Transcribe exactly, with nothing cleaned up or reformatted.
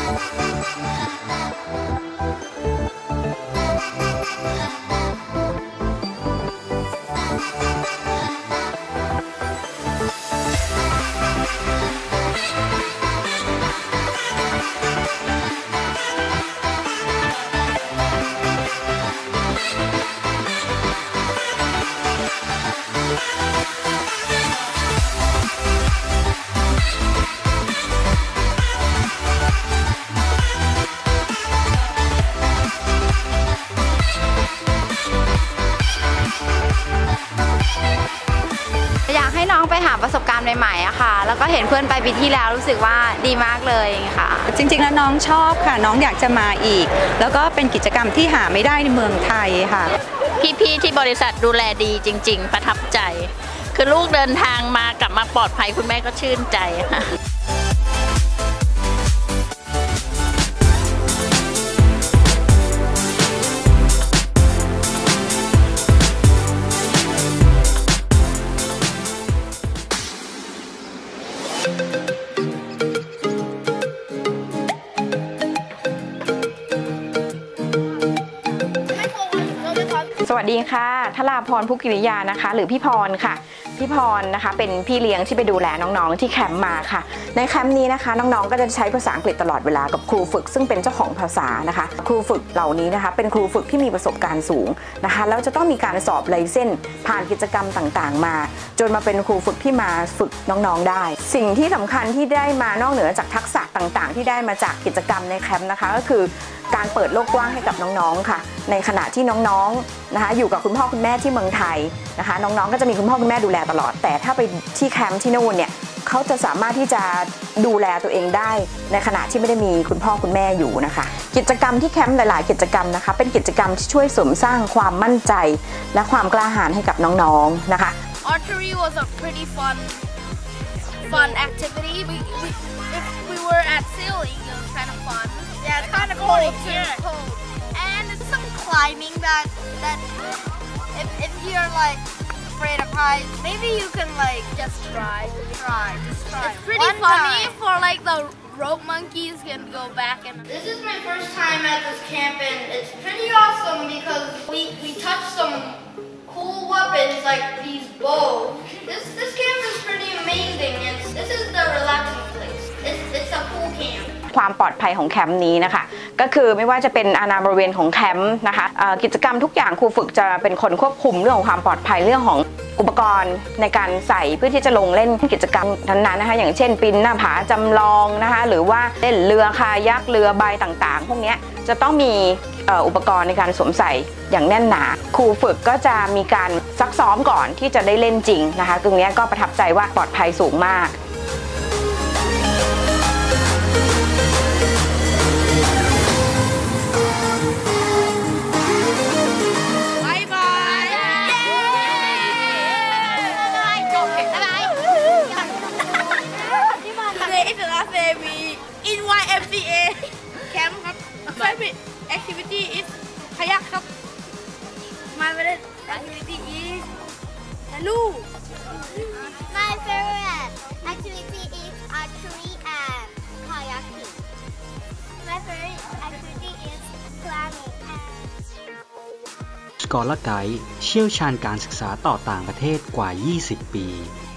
ไปหาประสบการณ์ใหม่ๆอะค่ะแล้วก็เห็นเพื่อนไปปีที่แล้วรู้สึกว่าดีมากเลยค่ะจริงๆแล้วน้องชอบค่ะน้องอยากจะมาอีกแล้วก็เป็นกิจกรรมที่หาไม่ได้ในเมืองไทยค่ะพี่ๆที่บริษัทดูแลดีจริงๆประทับใจคือลูกเดินทางมากลับมาปลอดภัยคุณแม่ก็ชื่นใจค่ะสวัสดีค่ะธราพร ภุกิริยานะคะหรือพี่พรค่ะพี่พรนะคะเป็นพี่เลี้ยงที่ไปดูแลน้องๆที่แคมป์มาค่ะในแคมป์นี้นะคะน้องๆก็จะใช้ภาษาอังกฤษตลอดเวลากับครูฝึกซึ่งเป็นเจ้าของภาษานะคะครูฝึกเหล่านี้นะคะเป็นครูฝึกที่มีประสบการณ์สูงนะคะแล้วจะต้องมีการสอบไลเซนส์ผ่านกิจกรรมต่างๆมาจนมาเป็นครูฝึกที่มาฝึกน้องๆได้สิ่งที่สำคัญที่ได้มานอกเหนือจากทักษะต่างๆที่ได้มาจากกิจกรรมในแคมป์นะคะก็คือการเปิดโลกกว้างให้กับน้องๆค่ะในขณะที่น้องๆนะคะอยู่กับคุณพ่อคุณแม่ที่เมืองไทยนะคะน้องๆก็จะมีคุณพ่อคุณแม่ดูแลตลอดแต่ถ้าไปที่แคมป์ที่นู่นเนี่ยเขาจะสามารถที่จะดูแลตัวเองได้ในขณะที่ไม่ได้มีคุณพ่อคุณแม่อยู่นะคะกิจกรรมที่แคมป์หลายๆกิจกรรมนะคะเป็นกิจกรรมที่ช่วยเสริมสร้างความมั่นใจและความกล้าหาญให้กับน้องๆนะคะ Archery was a pretty fun fun activity. We, we if we were at sailing, it was kind of fun. Yeah, it's kind of cold here. Cold. And it's some climbing that that if if you're like afraid of heights, maybe you can like just try, try, just try. It's pretty One funny time. for like the rope monkeys can go back and. This is my first time at this camp and it's pretty awesome because we we touched some cool weapons like these bows. This this camp is pretty amazing and this is the relaxing place. It's it's a cool camp. ความปลอดภัยของแคมป์นี้นะคะก็คือไม่ว่าจะเป็นอาณาบริเวณของแคมป์นะคะกิจกรรมทุกอย่างครูฝึกจะเป็นคนควบคุมเรื่องของความปลอดภัยเรื่องของอุปกรณ์ในการใส่เพื่อที่จะลงเล่นกิจกรรมนั้นๆนะคะอย่างเช่นปีนหน้าผาจำลองนะคะหรือว่าเล่นเรือคายักเรือใบต่างๆพวกนี้จะต้องมีอุปกรณ์ในการสวมใส่อย่างแน่นหนาครูฝึกก็จะมีการซักซ้อมก่อนที่จะได้เล่นจริงนะคะตรงนี้ก็ประทับใจว่าปลอดภัยสูงมาก Favorite activity is kayak ครับ My favorite activity is canoe. My favorite activity is archery and kayaking. My favorite activity is climbing and. สกอลไกด์เชี่ยวชาญการศึกษาต่อต่างประเทศกว่ายี่สิบปี